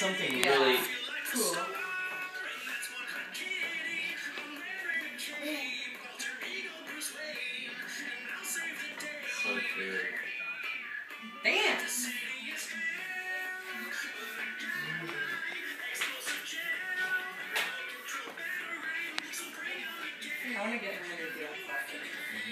Something really cool. So cute. Dance. I want to get him to do dance classes.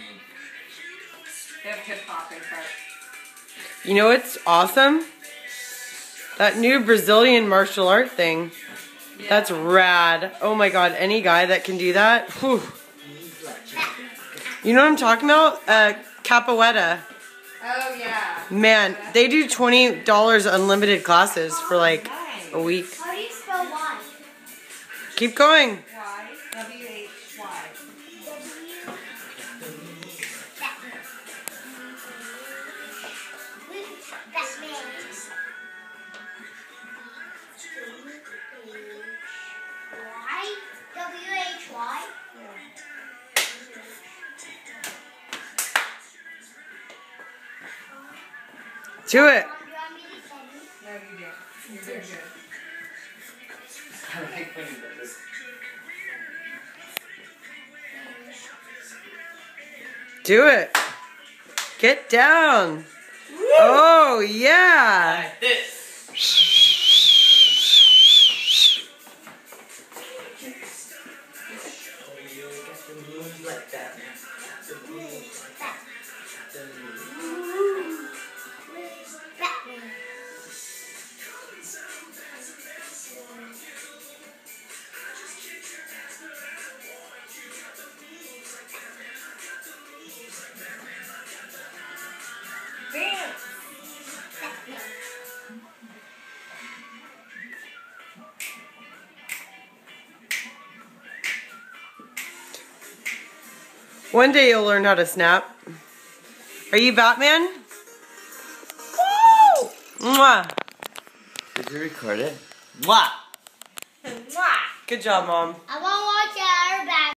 They have hip hop in front. You know what's awesome? That new Brazilian martial art thing. Yeah. That's rad. Oh my god, any guy that can do that. Whew. You know what I'm talking about? Capoeira. Oh yeah. Man, they do $20 unlimited classes for like a week. How do you spell Y? Keep going. Y. W-H-Y. W-H-Y? Do it. Do you want me to send you? No, you didn't. You're very good. I like when he does this. Do it. Get down. Woo! Oh, yeah. Like this. Like that. Dance. One day you'll learn how to snap. Are you Batman? Woo! Mwah. Did you record it? Mwah! Good job, Mom.